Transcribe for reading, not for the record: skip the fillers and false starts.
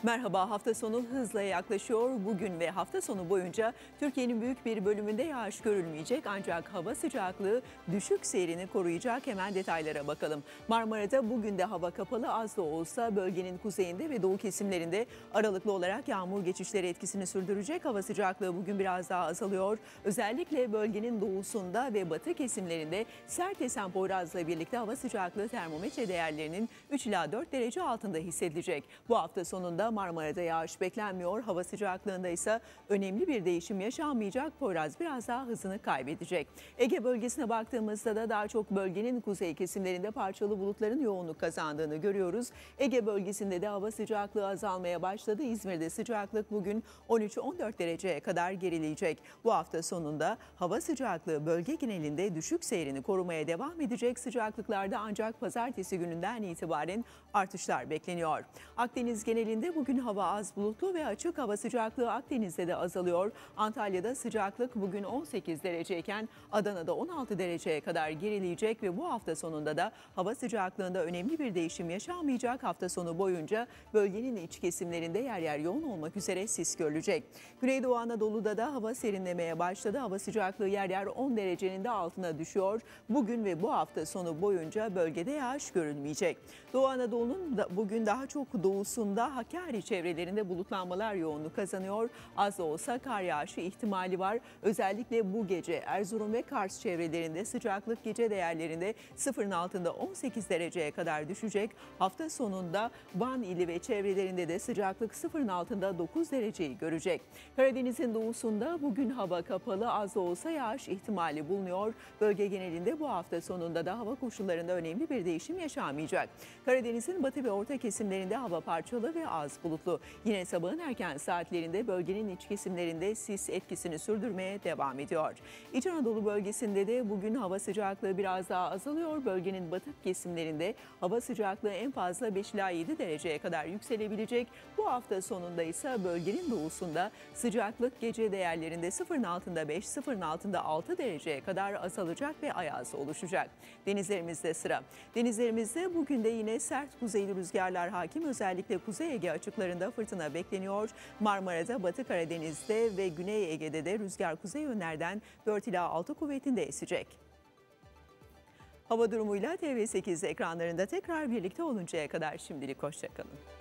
Merhaba, hafta sonu hızla yaklaşıyor. Bugün ve hafta sonu boyunca Türkiye'nin büyük bir bölümünde yağış görülmeyecek ancak hava sıcaklığı düşük seyrini koruyacak. Hemen detaylara bakalım. Marmara'da bugün de hava kapalı, az da olsa bölgenin kuzeyinde ve doğu kesimlerinde aralıklı olarak yağmur geçişleri etkisini sürdürecek. Hava sıcaklığı bugün biraz daha azalıyor. Özellikle bölgenin doğusunda ve batı kesimlerinde sert esen Poyraz'la birlikte hava sıcaklığı termometre değerlerinin 3 ila 4 derece altında hissedilecek. Bu hafta sonunda Marmara'da yağış beklenmiyor. Hava sıcaklığında ise önemli bir değişim yaşanmayacak. Poyraz biraz daha hızını kaybedecek. Ege bölgesine baktığımızda da daha çok bölgenin kuzey kesimlerinde parçalı bulutların yoğunluk kazandığını görüyoruz. Ege bölgesinde de hava sıcaklığı azalmaya başladı. İzmir'de sıcaklık bugün 13-14 dereceye kadar gerileyecek. Bu hafta sonunda hava sıcaklığı bölge genelinde düşük seyrini korumaya devam edecek. Sıcaklıklarda ancak pazartesi gününden itibaren artışlar bekleniyor. Akdeniz genelinde bugün hava az bulutlu ve açık. Hava sıcaklığı Akdeniz'de de azalıyor. Antalya'da sıcaklık bugün 18 dereceyken Adana'da 16 dereceye kadar gerileyecek ve bu hafta sonunda da hava sıcaklığında önemli bir değişim yaşanmayacak. Hafta sonu boyunca bölgenin iç kesimlerinde yer yer yoğun olmak üzere sis görülecek. Güneydoğu Anadolu'da da hava serinlemeye başladı. Hava sıcaklığı yer yer 10 derecenin de altına düşüyor. Bugün ve bu hafta sonu boyunca bölgede yağış görülmeyecek. Doğu Anadolu'nun da bugün daha çok doğusunda Hakkari çevrelerinde bulutlanmalar yoğunluk kazanıyor. Az da olsa kar yağışı ihtimali var. Özellikle bu gece Erzurum ve Kars çevrelerinde sıcaklık gece değerlerinde sıfırın altında 18 dereceye kadar düşecek. Hafta sonunda Van ili ve çevrelerinde de sıcaklık sıfırın altında 9 dereceyi görecek. Karadeniz'in doğusunda bugün hava kapalı, az da olsa yağış ihtimali bulunuyor. Bölge genelinde bu hafta sonunda da hava koşullarında önemli bir değişim yaşanmayacak. Karadeniz'in batı ve orta kesimlerinde hava parçalı ve az bulutlu. Yine sabahın erken saatlerinde bölgenin iç kesimlerinde sis etkisini sürdürmeye devam ediyor. İç Anadolu bölgesinde de bugün hava sıcaklığı biraz daha azalıyor. Bölgenin batı kesimlerinde hava sıcaklığı en fazla 5 ila 7 dereceye kadar yükselebilecek. Bu hafta sonunda ise bölgenin doğusunda sıcaklık gece değerlerinde sıfırın altında 5, sıfırın altında 6 dereceye kadar azalacak ve ayaz oluşacak. Denizlerimizde sıra. Denizlerimizde bugün de yine sert kuzeyli rüzgarlar hakim. Özellikle Kuzey Ege açıklarında fırtına bekleniyor. Marmara'da, Batı Karadeniz'de ve Güney Ege'de de rüzgar kuzey yönlerden 4 ila 6 kuvvetinde esecek. Hava durumuyla TV8 ekranlarında tekrar birlikte oluncaya kadar şimdilik hoşça kalın.